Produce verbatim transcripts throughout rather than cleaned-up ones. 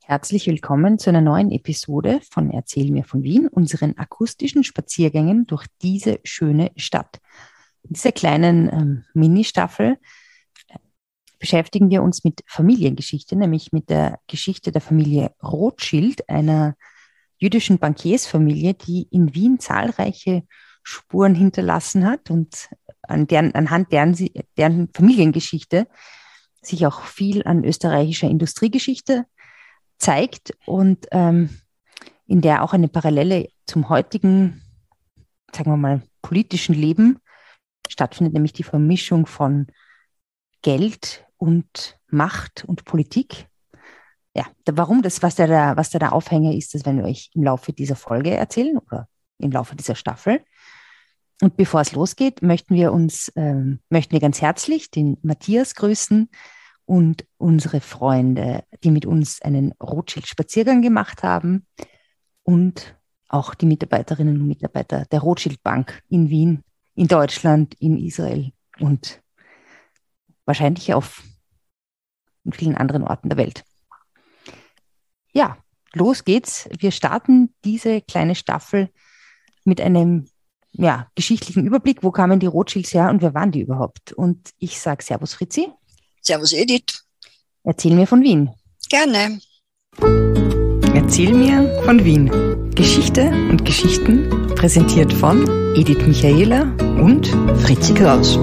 Herzlich willkommen zu einer neuen Episode von Erzähl mir von Wien, unseren akustischen Spaziergängen durch diese schöne Stadt. In dieser kleinen ähm, Mini-Staffel beschäftigen wir uns mit Familiengeschichte, nämlich mit der Geschichte der Familie Rothschild, einer jüdischen Bankiersfamilie, die in Wien zahlreiche Spuren hinterlassen hat und an deren, anhand deren, sie, deren Familiengeschichte sich auch viel an österreichischer Industriegeschichte zeigt und ähm, in der auch eine Parallele zum heutigen, sagen wir mal, politischen Leben stattfindet, nämlich die Vermischung von Geld und Macht und Politik. Ja, da, warum das, was da, der, was da der Aufhänger ist, das werden wir euch im Laufe dieser Folge erzählen oder im Laufe dieser Staffel. Und bevor es losgeht, möchten wir uns, ähm, möchten wir ganz herzlich den Matthias grüßen und unsere Freunde, die mit uns einen Rothschild-Spaziergang gemacht haben und auch die Mitarbeiterinnen und Mitarbeiter der Rothschild Bank in Wien, in Deutschland, in Israel und wahrscheinlich auf vielen anderen Orten der Welt. Ja, los geht's. Wir starten diese kleine Staffel mit einem ja, geschichtlichen Überblick. Wo kamen die Rothschilds her und wer waren die überhaupt? Und ich sage Servus Fritzi. Servus Edith. Erzähl mir von Wien. Gerne. Erzähl mir von Wien. Geschichte und Geschichten präsentiert von Edith Michaela und Fritzi Kraus.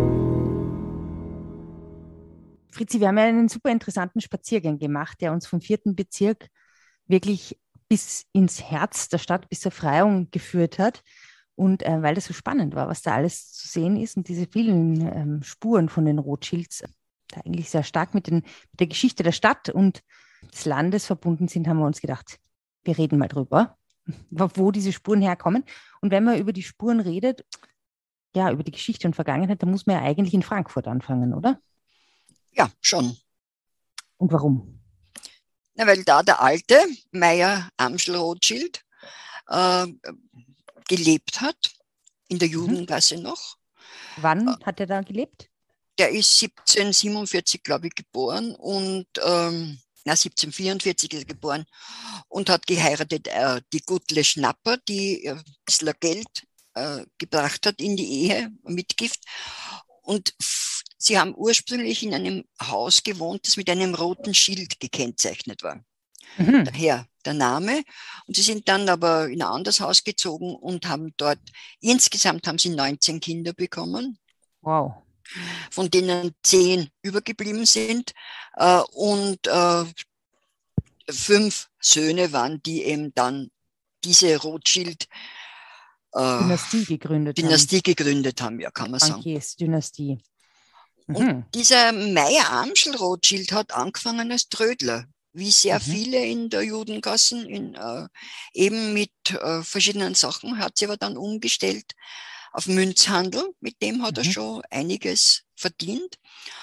Fritzi, wir haben ja einen super interessanten Spaziergang gemacht, der uns vom vierten Bezirk wirklich bis ins Herz der Stadt, bis zur Freiung geführt hat. Und äh, weil das so spannend war, was da alles zu sehen ist und diese vielen ähm, Spuren von den Rothschilds da eigentlich sehr stark mit, den, mit der Geschichte der Stadt und des Landes verbunden sind, haben wir uns gedacht, wir reden mal drüber, wo diese Spuren herkommen. Und wenn man über die Spuren redet, ja, über die Geschichte und Vergangenheit, dann muss man ja eigentlich in Frankfurt anfangen, oder? Ja, schon. Und warum? Na, weil da der alte Meyer Amschel Rothschild äh, gelebt hat, in der Judengasse mhm. noch. Wann hat er da gelebt? Der ist siebzehnhundertsiebenundvierzig, glaube ich, geboren und ähm, na, siebzehnhundertvierundvierzig ist er geboren und hat geheiratet äh, die Gutle Schnapper, die äh, ein bisschen Geld äh, gebracht hat in die Ehe, Mitgift. Und f- sie haben ursprünglich in einem Haus gewohnt, das mit einem roten Schild gekennzeichnet war. Mhm. Daher der Name. Und sie sind dann aber in ein anderes Haus gezogen und haben dort, insgesamt haben sie neunzehn Kinder bekommen. Wow. Von denen zehn übergeblieben sind äh, und äh, fünf Söhne waren, die eben dann diese Rothschild äh, Dynastie gegründet Dynastie haben. gegründet haben, ja, kann man sagen. Bankiers-Dynastie. Mhm. Und dieser Meyer Amschel Rothschild hat angefangen als Trödler, wie sehr mhm. viele in der Judengassen, in, äh, eben mit äh, verschiedenen Sachen, hat sie aber dann umgestellt auf Münzhandel, mit dem hat mhm. er schon einiges verdient.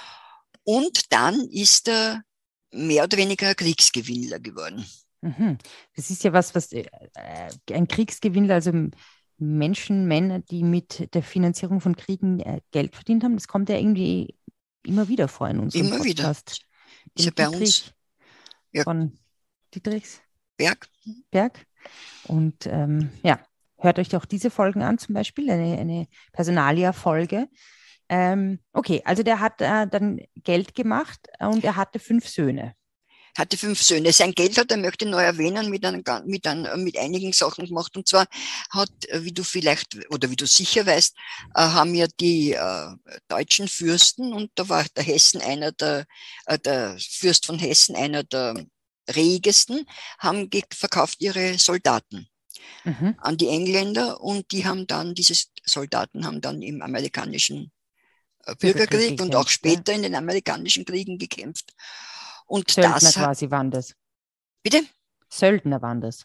Und dann ist er mehr oder weniger Kriegsgewinnler geworden. Mhm. Das ist ja was, was äh, ein Kriegsgewinnler, also Menschen, Männer, die mit der Finanzierung von Kriegen äh, Geld verdient haben, das kommt ja irgendwie immer wieder vor in unserem immer Podcast. Immer wieder. Ist ja bei uns. Ja. Von Dietrichs Berg. Berg. Und ähm, ja, hört euch auch diese Folgen an, zum Beispiel, eine, eine Personalia-Folge. Ähm, okay, also der hat äh, dann Geld gemacht und er hatte fünf Söhne. Hatte fünf Söhne. Sein Geld hat, er möchte noch erwähnen, mit, einem, mit, einem, mit einigen Sachen gemacht. Und zwar hat, wie du vielleicht, oder wie du sicher weißt, äh, haben ja die äh, deutschen Fürsten, und da war der Hessen einer der, äh, der Fürst von Hessen einer der regesten, haben verkauft ihre Soldaten mhm. an die Engländer, und die haben dann, diese Soldaten haben dann im amerikanischen äh, Bürgerkrieg, Bürgerkrieg und auch später ja. in den amerikanischen Kriegen gekämpft. Und Söldner das quasi waren das. Bitte? Söldner waren das.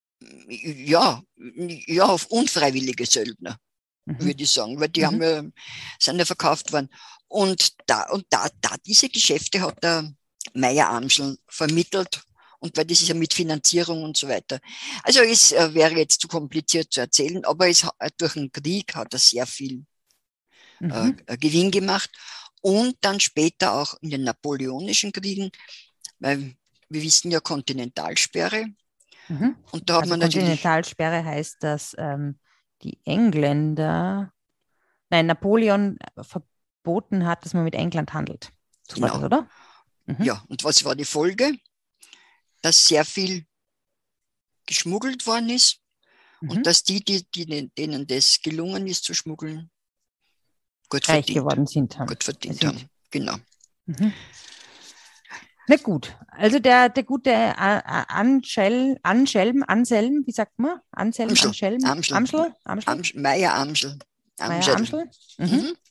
Ja, ja, auf unfreiwillige Söldner, mhm. würde ich sagen, weil die mhm. haben ja, sind ja verkauft worden. Und da, und da, da diese Geschäfte hat der Meyer Amschel vermittelt, und weil das ist ja mit Finanzierung und so weiter. Also es äh, wäre jetzt zu kompliziert zu erzählen, aber es, durch den Krieg hat er sehr viel mhm. äh, Gewinn gemacht. Und dann später auch in den napoleonischen Kriegen, weil wir wissen ja Kontinentalsperre. Mhm. Und da hat Also man natürlich, Kontinentalsperre heißt, dass ähm, die Engländer, nein, Napoleon verboten hat, dass man mit England handelt. So war das, genau, oder? Mhm. ja, und was war die Folge? Dass sehr viel geschmuggelt worden ist und Mhm. dass die, die, die, denen das gelungen ist zu schmuggeln, gut Reich verdient, geworden sind. Haben. gut verdient sind. haben. Genau. Mhm. Na gut, also der, der gute äh, äh, Anschel, Anschelm, Anselm, wie sagt man? Anselm, Amschel, Anschelm, Amschel, Amschel, Amschel, Amschel Meier Amschel, Meier Amschel. Amschel. Mhm. Mhm.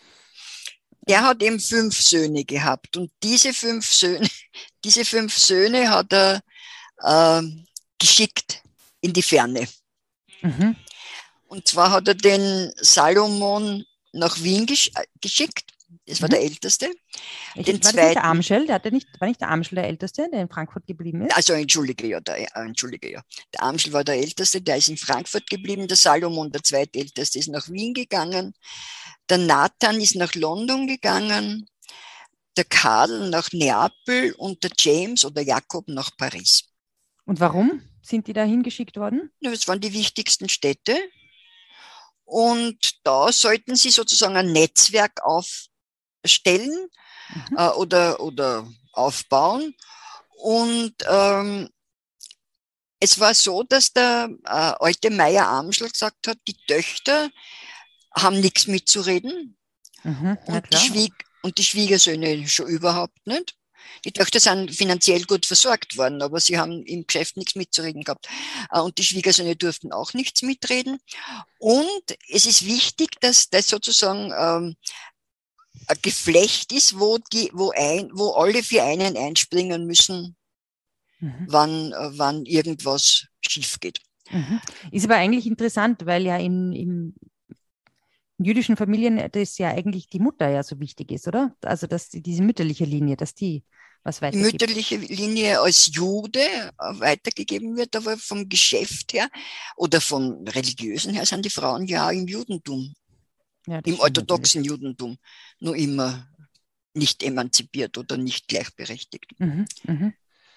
Der hat eben fünf Söhne gehabt und diese fünf Söhne, diese fünf Söhne hat er ähm, geschickt in die Ferne. Mhm. Und zwar hat er den Salomon nach Wien gesch äh, geschickt. Das war Mhm. der Älteste. Ich, Den war das nicht der zweiten, Amschel? Der hatte nicht, war nicht der Amschel der Älteste, der in Frankfurt geblieben ist? also entschuldige ja, der, äh, entschuldige ja. Der Amschel war der Älteste, der ist in Frankfurt geblieben. Der Salomon, der Zweitälteste, ist nach Wien gegangen. Der Nathan ist nach London gegangen. Der Karl nach Neapel und der James oder Jakob nach Paris. Und warum sind die da hingeschickt worden? Das waren die wichtigsten Städte. Und da sollten sie sozusagen ein Netzwerk aufstellen Mhm. äh, oder, oder aufbauen. Und ähm, es war so, dass der äh, alte Meier Amschel gesagt hat, die Töchter haben nichts mitzureden Mhm. Na und die, klar. Schwieg und die Schwiegersöhne schon überhaupt nicht. Die Töchter sind finanziell gut versorgt worden, aber sie haben im Geschäft nichts mitzureden gehabt. Äh, Und die Schwiegersöhne durften auch nichts mitreden. Und es ist wichtig, dass das sozusagen ähm, ein Geflecht ist, wo, die, wo, ein, wo alle für einen einspringen müssen, Mhm. wann, äh, wann irgendwas schief geht. Mhm. Ist aber eigentlich interessant, weil ja in, in jüdischen Familien das ja eigentlich die Mutter ja so wichtig ist, oder? Also dass die, diese mütterliche Linie, dass die was Die weitergibt. mütterliche Linie als Jude äh, weitergegeben wird, aber vom Geschäft her oder vom religiösen her sind die Frauen ja auch im Judentum, Ja, das im stimmt natürlich. orthodoxen Judentum, nur immer nicht emanzipiert oder nicht gleichberechtigt. Mhm. Mhm.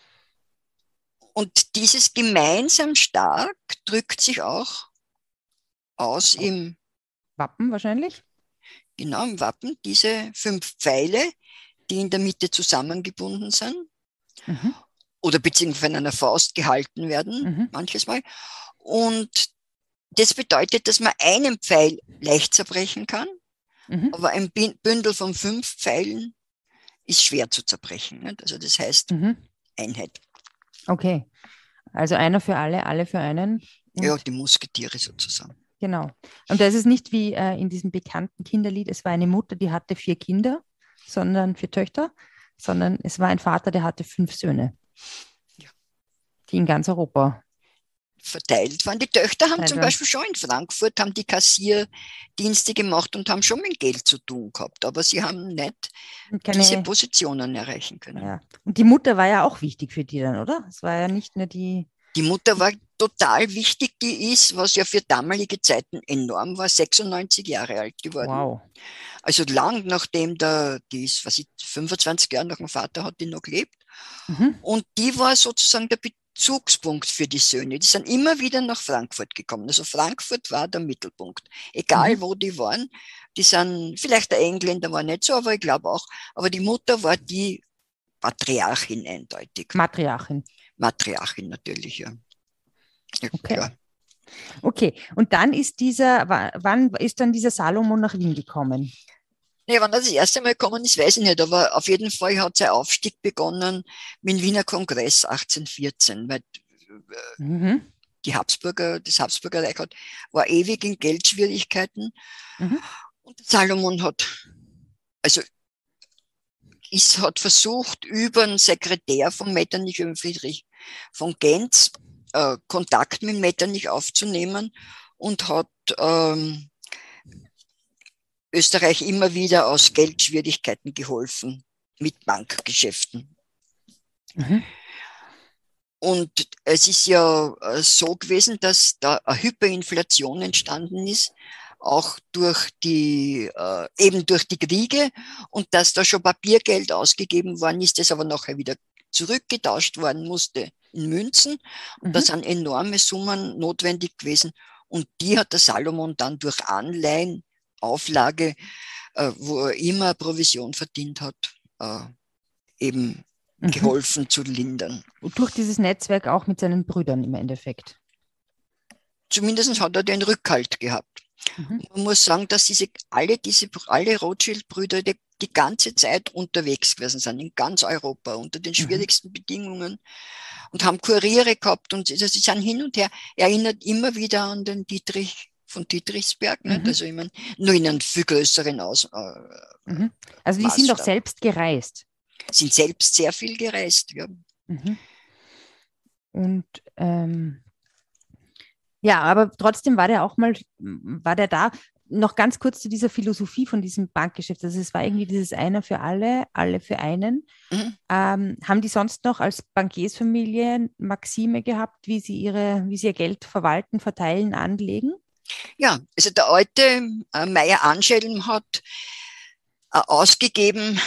Und dieses gemeinsam stark drückt sich auch aus im, Wappen wahrscheinlich. genau im Wappen, diese fünf Pfeile, die in der Mitte zusammengebunden sind Mhm. oder beziehungsweise von einer Faust gehalten werden, Mhm. manches Mal. Und das bedeutet, dass man einen Pfeil leicht zerbrechen kann, Mhm. aber ein Bündel von fünf Pfeilen ist schwer zu zerbrechen. Nicht? Also das heißt Mhm. Einheit. Okay. Also einer für alle, alle für einen. Ja, Und die Musketiere sozusagen. genau. Und das ist nicht wie äh, in diesem bekannten Kinderlied, es war eine Mutter, die hatte vier Kinder, sondern vier Töchter, sondern es war ein Vater, der hatte fünf Söhne, Ja. die in ganz Europa Verteilt waren. Die Töchter haben verteilt zum waren. Beispiel schon in Frankfurt haben die Kassierdienste gemacht und haben schon mit Geld zu tun gehabt, aber sie haben nicht Und diese keine, Positionen erreichen können. ja. Und die Mutter war ja auch wichtig für die dann, oder? Es war ja nicht nur die, Die Mutter die war total wichtig, die ist, was ja für damalige Zeiten enorm war, sechsundneunzig Jahre alt geworden. wow. Also lang nachdem der, die ist, was ich, fünfundzwanzig Jahre nach dem Vater hat die noch gelebt. Mhm. Und die war sozusagen der Bezugspunkt für die Söhne. Die sind immer wieder nach Frankfurt gekommen. Also Frankfurt war der Mittelpunkt. Egal Mhm. wo die waren. Die sind, vielleicht der Engländer war nicht so, aber ich glaube auch. Aber die Mutter war die Patriarchin eindeutig. Matriarchin. Matriarchin natürlich, ja. Ja, Okay. klar. Okay. Und dann ist dieser, wa- wann ist dann dieser Salomon nach Wien gekommen? Nee, wann er das erste Mal gekommen ist, weiß ich nicht, aber auf jeden Fall hat sein Aufstieg begonnen mit dem Wiener Kongress achtzehnhundertvierzehn, weil Mhm. die Habsburger, das Habsburger Reich hat, war ewig in Geldschwierigkeiten Mhm. und Salomon hat, also ist, hat versucht, über den Sekretär von Metternich, über Friedrich von Gentz, äh, Kontakt mit Metternich aufzunehmen und hat ähm, Österreich immer wieder aus Geldschwierigkeiten geholfen mit Bankgeschäften. Mhm. Und es ist ja äh, so gewesen, dass da eine Hyperinflation entstanden ist, auch durch die, äh, eben durch die Kriege und dass da schon Papiergeld ausgegeben worden ist, das aber nachher wieder zurückgetauscht worden musste in Münzen. Und mhm. da sind enorme Summen notwendig gewesen. Und die hat der Salomon dann durch Anleihen, Auflage, äh, wo er immer Provision verdient hat, äh, eben mhm. geholfen zu lindern. Und durch dieses Netzwerk auch mit seinen Brüdern im Endeffekt. Zumindest hat er den Rückhalt gehabt. Mhm. Man muss sagen, dass diese, alle diese, alle Rothschild-Brüder die, die ganze Zeit unterwegs gewesen sind, in ganz Europa, unter den schwierigsten mhm. Bedingungen und haben Kuriere gehabt und sie sind hin und her, erinnert immer wieder an den Dietrich von Dietrichsberg, mhm. nicht? Also ich meine, nur in einem viel größeren Aus. Äh, mhm. Also die Maßstab. Sind doch selbst gereist. Sind selbst sehr viel gereist, ja. Mhm. Und ähm ja, aber trotzdem war der auch mal, war der da, noch ganz kurz zu dieser Philosophie von diesem Bankgeschäft. Also es war irgendwie dieses einer für alle, alle für einen. Mhm. Ähm, haben die sonst noch als Bankiersfamilie Maxime gehabt, wie sie, ihre, wie sie ihr Geld verwalten, verteilen, anlegen? Ja, also der alte äh, Meyer Anschelm hat äh, ausgegeben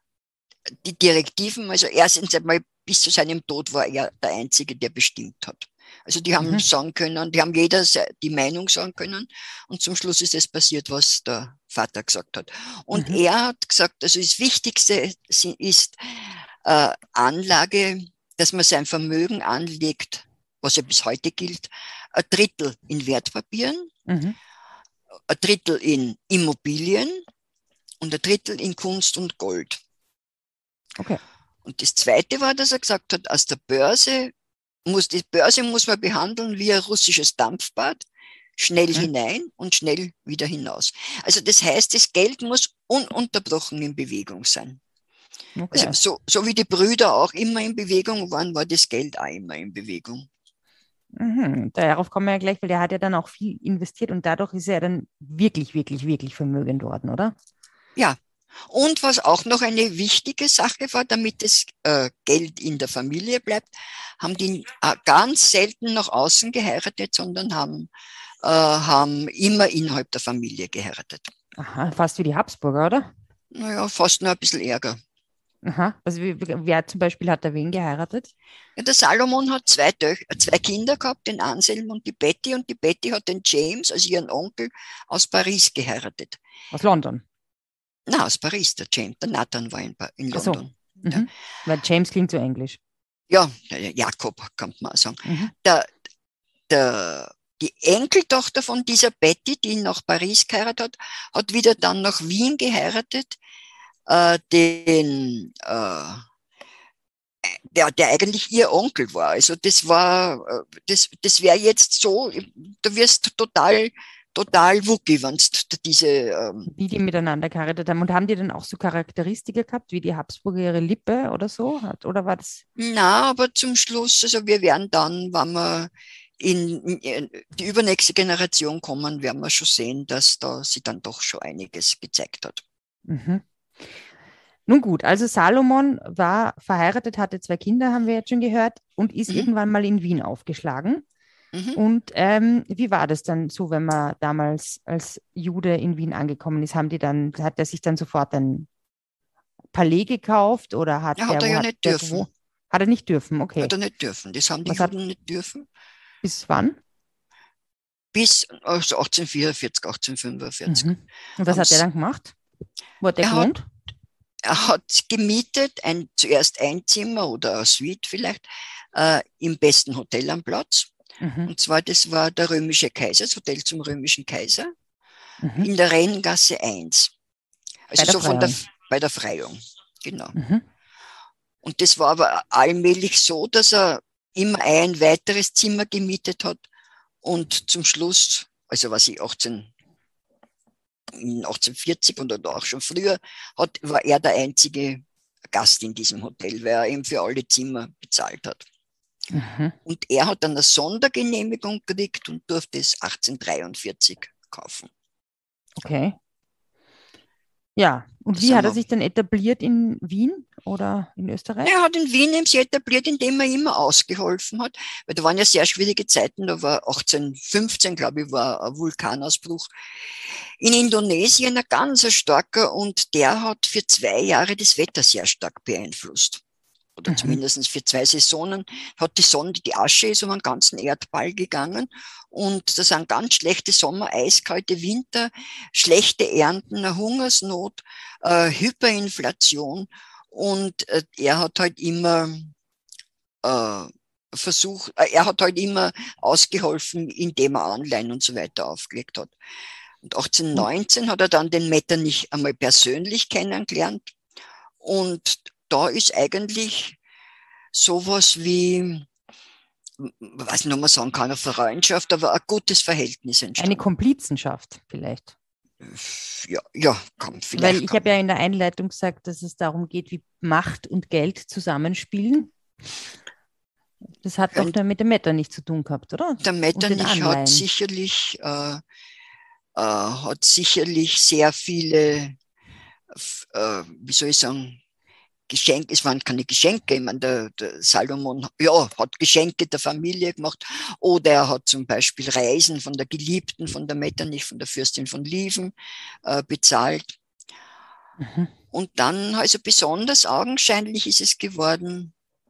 die Direktiven, also erstens einmal bis zu seinem Tod war er der Einzige, der bestimmt hat. Also die haben mhm. sagen können, die haben jeder die Meinung sagen können und zum Schluss ist es passiert, was der Vater gesagt hat. Und mhm. er hat gesagt, also das Wichtigste ist äh, Anlage, dass man sein Vermögen anlegt, was ja bis heute gilt, ein Drittel in Wertpapieren, mhm. ein Drittel in Immobilien und ein Drittel in Kunst und Gold. Okay. Und das Zweite war, dass er gesagt hat, aus der Börse muss, die Börse muss man behandeln wie ein russisches Dampfbad, schnell mhm. hinein und schnell wieder hinaus. Also das heißt, das Geld muss ununterbrochen in Bewegung sein. Okay. Also so, so wie die Brüder auch immer in Bewegung waren, war das Geld auch immer in Bewegung. Mhm. Darauf kommen wir ja gleich, weil der hat ja dann auch viel investiert und dadurch ist er dann wirklich, wirklich, wirklich vermögend worden, oder? Ja. Und was auch noch eine wichtige Sache war, damit das äh, Geld in der Familie bleibt, haben die äh, ganz selten nach außen geheiratet, sondern haben, äh, haben immer innerhalb der Familie geheiratet. Aha, fast wie die Habsburger, oder? Naja, fast nur ein bisschen Ärger. Aha, also wie, wer zum Beispiel hat da wen geheiratet? Ja, der Salomon hat zwei, Tö- zwei Kinder gehabt, den Anselm und die Betty, und die Betty hat den James, also ihren Onkel, aus Paris geheiratet. Aus London? Na, aus Paris, der James, der Nathan war in, in London. So. Ja. Mhm. Weil James klingt so englisch. Ja, Jakob, kann man auch sagen. Mhm. Der, der, die Enkeltochter von dieser Betty, die nach Paris geheiratet hat, hat wieder dann nach Wien geheiratet, äh, den, äh, der, der eigentlich ihr Onkel war. Also das war, das, das wäre jetzt so, du wirst total total wucki, wenn du diese... Ähm wie die miteinander geheiratet haben. Und haben die dann auch so Charakteristika gehabt, wie die Habsburger ihre Lippe oder so? Hat, oder war das... Na, aber zum Schluss, also wir werden dann, wenn wir in, in die übernächste Generation kommen, werden wir schon sehen, dass da sie dann doch schon einiges gezeigt hat. Mhm. Nun gut, also Salomon war verheiratet, hatte zwei Kinder, haben wir jetzt schon gehört, und ist mhm. irgendwann mal in Wien aufgeschlagen. Mhm. Und ähm, wie war das dann so, wenn man damals als Jude in Wien angekommen ist? Haben die dann, hat er sich dann sofort ein Palais gekauft oder hat ja, der, hat er ja hat nicht der, dürfen. Wo, hat er nicht dürfen, okay. Hat er nicht dürfen, das haben die Was Juden hat, nicht dürfen. Bis wann? Bis also achtzehnhundertvierundvierzig, achtzehnhundertfünfundvierzig. Mhm. Und was Haben's, hat er dann gemacht? Wo hat er gewohnt? Hat, er hat gemietet, ein, zuerst ein Zimmer oder eine Suite vielleicht, äh, im besten Hotel am Platz. Mhm. Und zwar, das war der Römische Kaiser, das Hotel zum Römischen Kaiser, mhm. in der Rheingasse eins. Also bei so Freiung. von der, bei der Freiung, genau. Mhm. Und das war aber allmählich so, dass er immer ein weiteres Zimmer gemietet hat und zum Schluss, also was ich achtzehn, achtzehnhundertvierzig oder auch schon früher, hat, war er der einzige Gast in diesem Hotel, weil er eben für alle Zimmer bezahlt hat. Mhm. Und er hat dann eine Sondergenehmigung gekriegt und durfte es achtzehnhundertdreiundvierzig kaufen. Okay. Ja, und das wie hat er sich dann etabliert in Wien oder in Österreich? Er hat in Wien eben sich etabliert, indem er immer ausgeholfen hat, weil da waren ja sehr schwierige Zeiten, da war achtzehnhundertfünfzehn, glaube ich, war ein Vulkanausbruch in Indonesien, ein ganz starker, und der hat für zwei Jahre das Wetter sehr stark beeinflusst. oder Mhm. zumindest für zwei Saisonen, hat die Sonne, die Asche ist um den ganzen Erdball gegangen und das sind ganz schlechte Sommer, eiskalte Winter, schlechte Ernten, eine Hungersnot, äh, Hyperinflation und äh, er hat halt immer äh, versucht, äh, er hat halt immer ausgeholfen, indem er Anleihen und so weiter aufgelegt hat. Und achtzehnhundertneunzehn hat er dann den Metternich einmal persönlich kennengelernt. Und da ist eigentlich sowas wie, weiß nicht, ob man sagen kann, eine Freundschaft, aber ein gutes Verhältnis Eine entstanden. Komplizenschaft vielleicht. Ja, ja, kann vielleicht. Weil ich kann. habe ja in der Einleitung gesagt, dass es darum geht, wie Macht und Geld zusammenspielen. Das hat doch Und mit dem Metternich zu tun gehabt, oder? der Und den Metternich hat Anleihen. sicherlich, äh, äh, hat sicherlich sehr viele, äh, wie soll ich sagen, Geschenke, es waren keine Geschenke, ich meine, der, der Salomon ja, hat Geschenke der Familie gemacht oder er hat zum Beispiel Reisen von der Geliebten, von der Metternich, von der Fürstin von Lieven äh, bezahlt. Mhm. Und dann, also besonders augenscheinlich ist es geworden,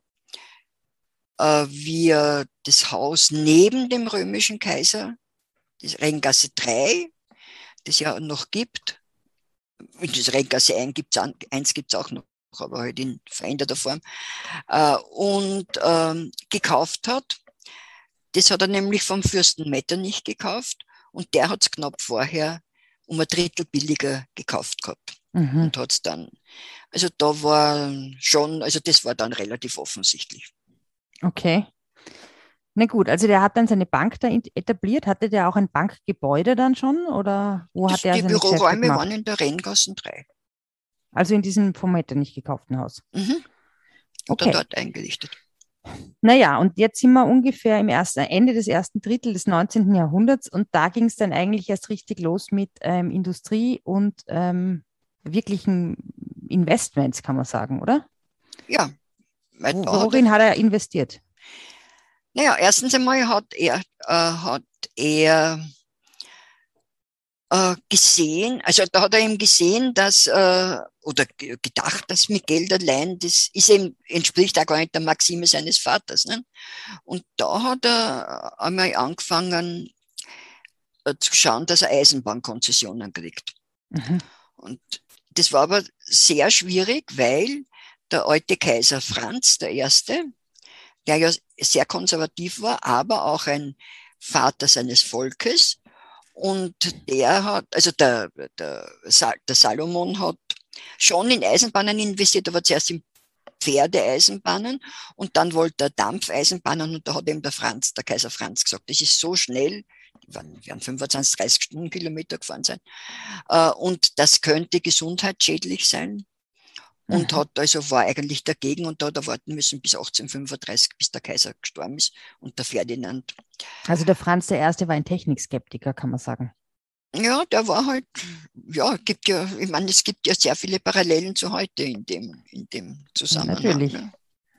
äh, wie er das Haus neben dem römischen Kaiser, das Rheingasse drei, das ja noch gibt, und das Rheingasse eins gibt es auch noch, aber halt in veränderter Form, äh, und ähm, gekauft hat. Das hat er nämlich vom Fürsten Metternich gekauft und der hat es knapp vorher um ein Drittel billiger gekauft gehabt. Mhm. Und hat es dann, also da war schon, also das war dann relativ offensichtlich. Okay. Na gut, also der hat dann seine Bank da etabliert. Hatte der auch ein Bankgebäude dann schon oder wo Das, hat er die seine Geschäfte Büroräume gemacht? waren in der Rheingassen drei. Also in diesem vom Metternich gekauften Haus. Mhm. Hat er Okay. dort eingerichtet. Naja, und jetzt sind wir ungefähr im ersten, Ende des ersten Drittel des neunzehnten Jahrhunderts und da ging es dann eigentlich erst richtig los mit ähm, Industrie und ähm, wirklichen Investments, kann man sagen, oder? Ja, weil Wo, da hat er, worin hat er investiert? naja, erstens einmal hat er, äh, hat er äh, gesehen, also da hat er eben gesehen, dass, äh, oder gedacht, dass mit Geld allein, das ist eben, entspricht auch gar nicht der Maxime seines Vaters. Ne? Und da hat er einmal angefangen äh, zu schauen, dass er Eisenbahnkonzessionen kriegt. Mhm. Und das war aber sehr schwierig, weil der alte Kaiser Franz der Erste, der ja sehr konservativ war, aber auch ein Vater seines Volkes, und der hat, also der, der, der Salomon hat schon in Eisenbahnen investiert, aber zuerst in Pferdeeisenbahnen und dann wollte er Dampfeisenbahnen und da hat eben der Franz, der Kaiser Franz gesagt, das ist so schnell, die werden, werden fünfundzwanzig, dreißig Stundenkilometer gefahren sein, äh, und das könnte gesundheitsschädlich sein. Und Mhm. hat also war eigentlich dagegen und da hat er warten müssen bis achtzehnhundertfünfunddreißig, bis der Kaiser gestorben ist und der Ferdinand. Also der Franz der Erste war ein Technikskeptiker, kann man sagen. Ja, der war halt, ja, gibt ja, ich meine, es gibt ja sehr viele Parallelen zu heute in dem, in dem Ja, Zusammenhang. natürlich. Ne?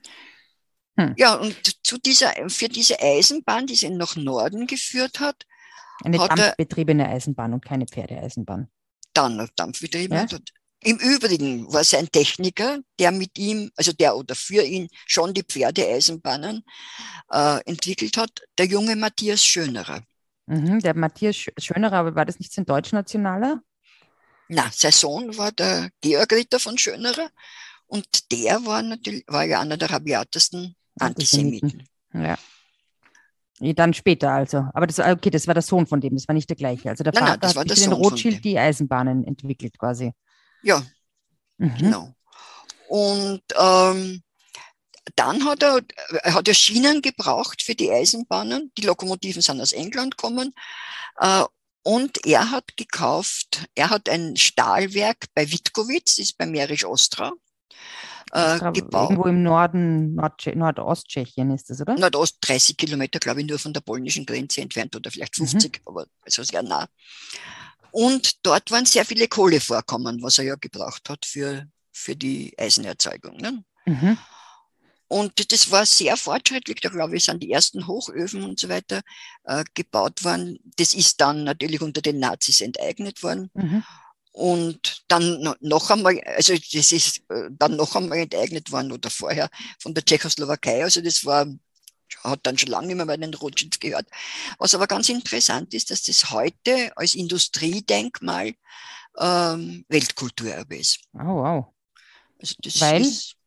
Hm. Ja, und zu dieser, für diese Eisenbahn, die sie nach Norden geführt hat, Eine hat er dampfbetriebene Eisenbahn und keine Pferdeeisenbahn. dann noch Dampfbetriebe. Ja? Hat. Im Übrigen war es ein Techniker, der mit ihm, also der oder für ihn schon die Pferdeeisenbahnen äh, entwickelt hat, der junge Matthias Schönerer. Mhm. Der Matthias Schönerer, aber war das nicht so ein Deutschnationaler? Na, sein Sohn war der Georg Ritter von Schönerer und der war natürlich, war ja einer der rabiatesten Antisemiten. Antisemiten. Ja. Dann später also. Aber das, okay, das war der Sohn von dem, das war nicht der gleiche. Also der Nein, nein, Vater das hat war sich der für den Sohn von Rothschild dem. die Eisenbahnen entwickelt quasi. Ja, Mhm. genau. Und ähm, dann hat er, er hat ja Schienen gebraucht für die Eisenbahnen. Die Lokomotiven sind aus England gekommen. Äh, und er hat gekauft, er hat ein Stahlwerk bei Witkowitz, das ist bei Mährisch Ostra, äh, Ostra, gebaut. irgendwo im Norden, Nord Nordosttschechien ist das, oder? Nordost dreißig Kilometer, glaube ich, nur von der polnischen Grenze entfernt oder vielleicht fünfzig, Mhm. aber also sehr nah. Und dort waren sehr viele Kohlevorkommen, was er ja gebraucht hat für, für die Eisenerzeugung. Ne? Mhm. Und das war sehr fortschrittlich, da glaube ich, sind die ersten Hochöfen und so weiter äh, gebaut worden. Das ist dann natürlich unter den Nazis enteignet worden. Mhm. und dann no- noch einmal, also das ist äh, dann noch einmal enteignet worden oder vorher von der Tschechoslowakei. Also das war, hat dann schon lange nicht mehr bei den Rothschilds gehört. Was aber ganz interessant ist, dass das heute als Industriedenkmal ähm, Weltkulturerbe ist. Oh, wow. Also das Weil? ist,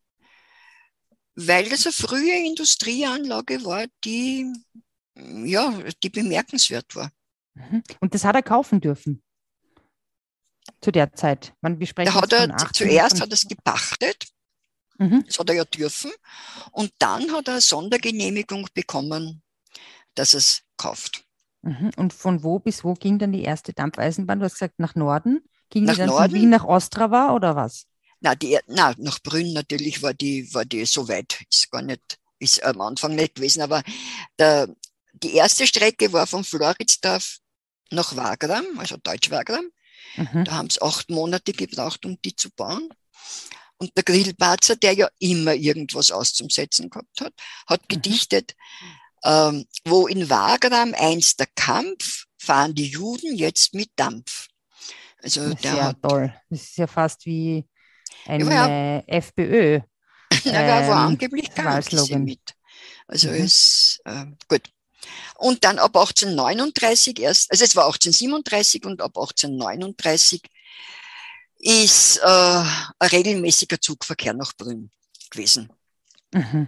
weil das eine frühe Industrieanlage war, die, ja, die bemerkenswert war. Mhm. Und das hat er kaufen dürfen zu der Zeit. Man, wir Da sprechen hat jetzt er von achtzehn, zuerst von, hat er es gepachtet, mhm. das hat er ja dürfen, und dann hat er eine Sondergenehmigung bekommen, dass er es kauft. Mhm. Und von wo bis wo ging dann die erste Dampfeisenbahn? Du hast gesagt, nach Norden. Ging die Nach dann von Wien Norden, nach Ostrava oder was? na, die, na, nach Brünn natürlich war die, war die so weit, ist gar nicht, ist am Anfang nicht gewesen, aber der, die erste Strecke war von Floridsdorf nach Wagram, also Deutsch-Wagram. Mhm. Da haben sie acht Monate gebraucht, um die zu bauen. Und der Grillparzer, der ja immer irgendwas auszusetzen gehabt hat, hat Mhm. gedichtet, ähm, wo in Wagram einst der Kampf, fahren die Juden jetzt mit Dampf. Also der Sehr hat, toll. Das ist ja fast wie ja, war ja, eine FPÖ. na, war, war Ähm, angeblich kein Wahlslogan. Antisemit. Also Mhm. es, äh, gut. Und dann ab achtzehnhundertneununddreißig erst, also es war achtzehnhundertsiebenunddreißig und ab achtzehnhundertneununddreißig ist äh, ein regelmäßiger Zugverkehr nach Brünn gewesen. Mhm.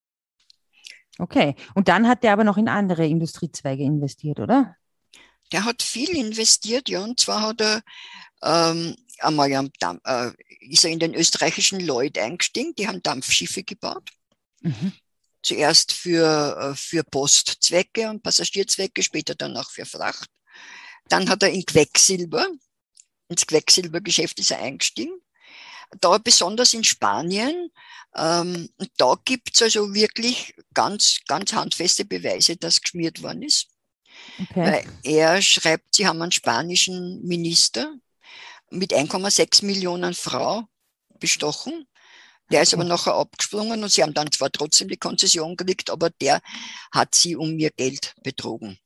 Okay. Und dann hat der aber noch in andere Industriezweige investiert, oder? Der hat viel investiert, ja, und zwar hat er ähm, einmal am Dampf, äh, ist er in den österreichischen Lloyd eingestiegen, die haben Dampfschiffe gebaut. Mhm. Zuerst für, äh, für Postzwecke und Passagierzwecke, später dann auch für Fracht. Dann hat er in Quecksilber, ins Quecksilbergeschäft ist er eingestiegen. Da besonders in Spanien, ähm, und da gibt es also wirklich ganz, ganz handfeste Beweise, dass geschmiert worden ist. Okay. Weil er schreibt, sie haben einen spanischen Minister mit eins Komma sechs Millionen Frau bestochen. Der ist aber Okay. nachher abgesprungen und sie haben dann zwar trotzdem die Konzession gekriegt, aber der hat sie um ihr Geld betrogen.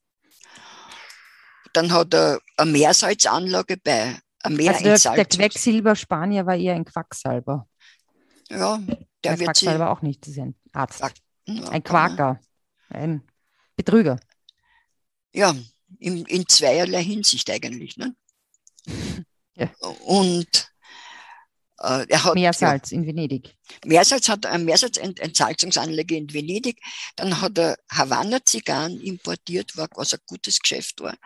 Dann hat er eine Meersalzanlage bei, eine Also der, der Meerentsalzungs... Quecksilber-Spanier war eher ein Quacksalber. Ja, Der der wird sie... Quacksalber auch nicht, das ist ein Arzt. Ja, Ein kann man. Quaker. Ein Betrüger. Ja, in, in zweierlei Hinsicht eigentlich. Ne? Ja. Und äh, er hat, ja, Meersalz in Venedig. Meersalz hat eine Meersalzentsalzungsanlage in Venedig. Dann hat er Havanna-Zigarren importiert, war, was ein gutes Geschäft war.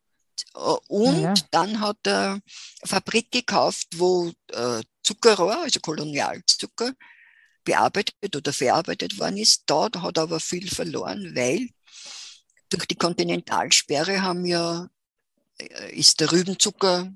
Naja. Und dann hat er eine Fabrik gekauft, wo äh, Zuckerrohr, also Kolonialzucker, bearbeitet oder verarbeitet worden ist. Da hat er aber viel verloren, weil durch die Kontinentalsperre haben ja, äh, ist der Rübenzuckeranbau,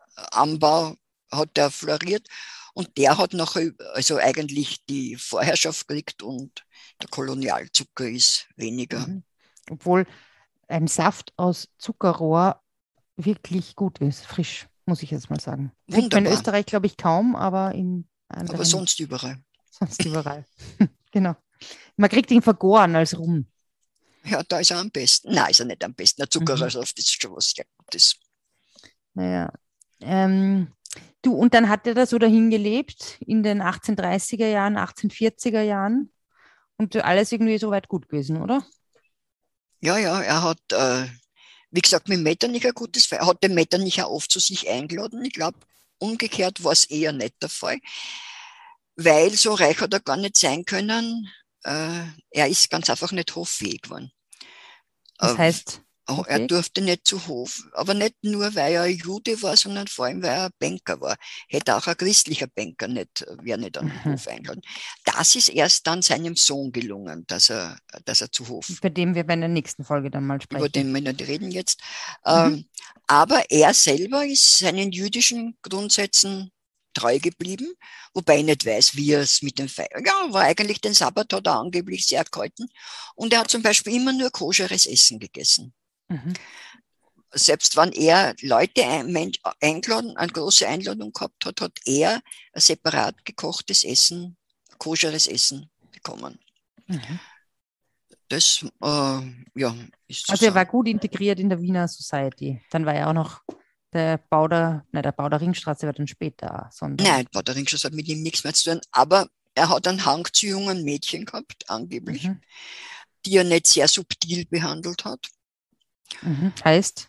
hat der floriert und der hat nachher also eigentlich die Vorherrschaft gekriegt und der Kolonialzucker ist weniger. Mhm. Obwohl ein Saft aus Zuckerrohr wirklich gut ist, frisch, muss ich jetzt mal sagen. Kriegt man in Wunderbar, Österreich, glaube ich, kaum, aber in aber anderen, sonst überall. sonst überall. Genau. Man kriegt ihn vergoren als Rum. Ja, da ist er am besten. Nein, ist er nicht am besten. Der Mhm. Zuckerersaft ist schon was sehr Gutes. Naja. Ähm, du, und dann hat er da so dahin gelebt in den achtzehnhundertdreißiger Jahren, achtzehnhundertvierziger Jahren und alles irgendwie so weit gut gewesen, oder? Ja, ja, er hat, äh, wie gesagt, mit Metternich ein gutes Ver- Er hat den Metternich auch oft zu sich eingeladen. Ich glaube, umgekehrt war es eher nicht der Fall, weil so reich hat er gar nicht sein können. Äh, er ist ganz einfach nicht hoffähig geworden. Das Äh, heißt, oh, er Hofweg? durfte nicht zu Hof, aber nicht nur, weil er Jude war, sondern vor allem, weil er Banker war. Hätte auch ein christlicher Banker nicht, wäre nicht an den Mhm. Hof eingeladen. Das ist erst dann seinem Sohn gelungen, dass er, dass er zu Hof, Bei dem wir bei der nächsten Folge dann mal über sprechen. den wir nicht reden jetzt. Mhm. Ähm, aber er selber ist seinen jüdischen Grundsätzen treu geblieben, wobei ich nicht weiß, wie er es mit dem Feiern. Ja, war eigentlich den Sabbat hat er angeblich sehr gehalten. Und er hat zum Beispiel immer nur koscheres Essen gegessen. Mhm. Selbst wenn er Leute eingeladen, eine große Einladung gehabt hat, hat er ein separat gekochtes Essen, koscheres Essen bekommen. Mhm. Das äh, ja, ist zu Also er war sagen. gut integriert in der Wiener Society. Dann war er auch noch Der Bau der, nein, der Bau der Ringstraße war dann später, sondern. Nein, Bau der Ringstraße hat mit ihm nichts mehr zu tun, aber er hat einen Hang zu jungen Mädchen gehabt, angeblich, Mhm. die er nicht sehr subtil behandelt hat. Mhm. Heißt?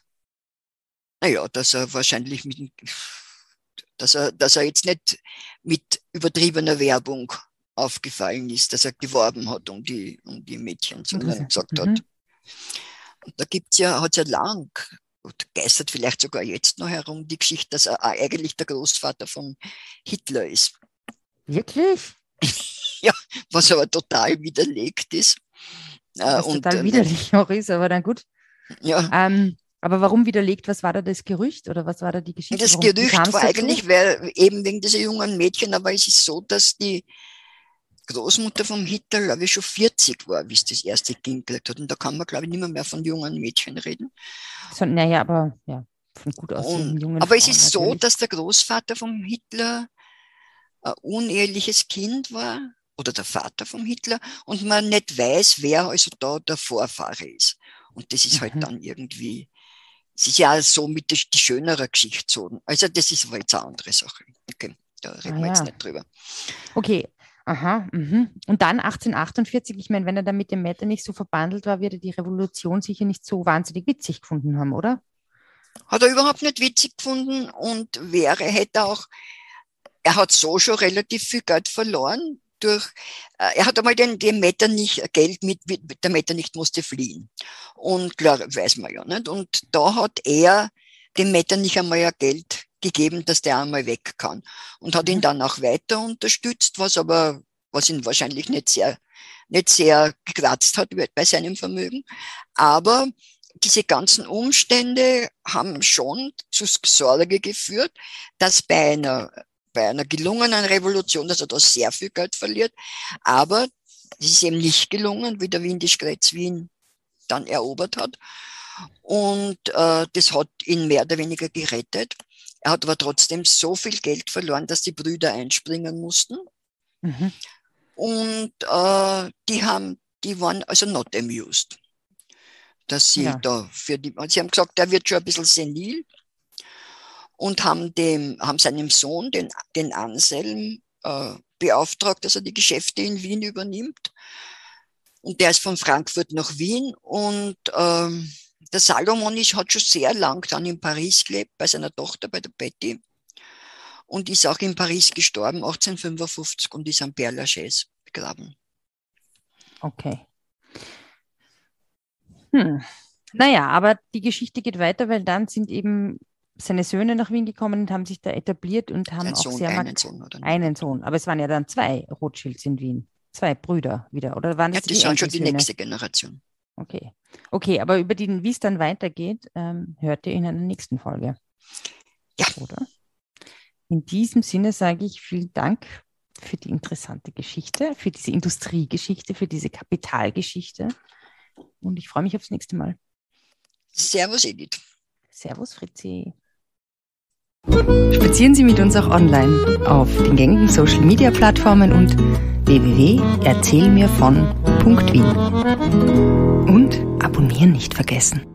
Naja, dass er wahrscheinlich mit, dass er, dass er jetzt nicht mit übertriebener Werbung aufgefallen ist, dass er geworben hat um die, um die Mädchen, sondern Mhm. gesagt Mhm. hat. Und da gibt's ja, hat's ja lang, und geistert vielleicht sogar jetzt noch herum, die Geschichte, dass er eigentlich der Großvater von Hitler ist. Wirklich? Ja, was aber total widerlegt ist. Äh, Was und, total äh, widerlich auch ist, aber dann gut. Ja, Ähm, aber warum widerlegt? Was war da das Gerücht oder was war da die Geschichte? das Warum, wie Gerücht kam's war dazu? eigentlich, weil eben wegen dieser jungen Mädchen, aber es ist so, dass die Großmutter vom Hitler, glaube ich, schon vierzig war, wie es das erste Kind gekriegt hat. Und da kann man, glaube ich, nicht mehr, mehr von jungen Mädchen reden. So, naja, aber ja, von gut aussehenden Und, jungen aber es Frauen ist so, natürlich. dass der Großvater vom Hitler ein uneheliches Kind war oder der Vater vom Hitler und man nicht weiß, wer also da der Vorfahre ist. Und das ist halt Mhm. dann irgendwie, es ist ja so mit der, die schönere Geschichte so. Also das ist aber jetzt eine andere Sache. Okay, da reden Ah, wir jetzt ja. nicht drüber. Okay, aha. Mhm. Und dann achtzehnhundertachtundvierzig, ich meine, wenn er dann mit dem Metternich so verbandelt war, wird er die Revolution sicher nicht so wahnsinnig witzig gefunden haben, oder? Hat er überhaupt nicht witzig gefunden und wäre, hätte auch, er hat so schon relativ viel Geld verloren. Durch, äh, er hat einmal den, den Metternich Geld mit, der Metternich musste fliehen. Und klar, weiß man ja nicht. Und da hat er dem Metternich einmal ja Geld gegeben, dass der einmal weg kann. Und hat Mhm. ihn dann auch weiter unterstützt, was aber, was ihn wahrscheinlich nicht sehr, nicht sehr gekratzt hat bei seinem Vermögen. Aber diese ganzen Umstände haben schon zu Sorge geführt, dass bei einer bei einer gelungenen Revolution, dass er da sehr viel Geld verliert. Aber es ist eben nicht gelungen, wie der Windischgrätz Wien dann erobert hat. Und äh, das hat ihn mehr oder weniger gerettet. Er hat aber trotzdem so viel Geld verloren, dass die Brüder einspringen mussten. Mhm. Und äh, die haben, die waren also not amused. Dass sie Ja. da für die, sie haben gesagt, der wird schon ein bisschen senil. Und haben, dem, haben seinem Sohn, den, den Anselm, äh, beauftragt, dass er die Geschäfte in Wien übernimmt. Und der ist von Frankfurt nach Wien. Und ähm, der Salomon ist, hat schon sehr lang dann in Paris gelebt, bei seiner Tochter, bei der Betty. Und ist auch in Paris gestorben, achtzehnhundertfünfundfünfzig, und ist am Père Lachaise begraben. Okay. Hm. Naja, aber die Geschichte geht weiter, weil dann sind eben seine Söhne nach Wien gekommen und haben sich da etabliert und haben Sein auch Sohn, sehr einen mark- Sohn oder einen Sohn. Aber es waren ja dann zwei Rothschilds in Wien. Zwei Brüder wieder. Oder waren Ja, das das die waren schon die Enkelsöhne? nächste Generation. Okay. Okay, aber über den, wie es dann weitergeht, ähm, hört ihr in einer nächsten Folge. Ja. Oder? In diesem Sinne sage ich vielen Dank für die interessante Geschichte, für diese Industriegeschichte, für diese Kapitalgeschichte. Und ich freue mich aufs nächste Mal. Servus, Edith. Servus, Fritzi. Spazieren Sie mit uns auch online auf den gängigen Social-Media-Plattformen und w w w punkt erzählmirvon punkt wien. Und abonnieren nicht vergessen.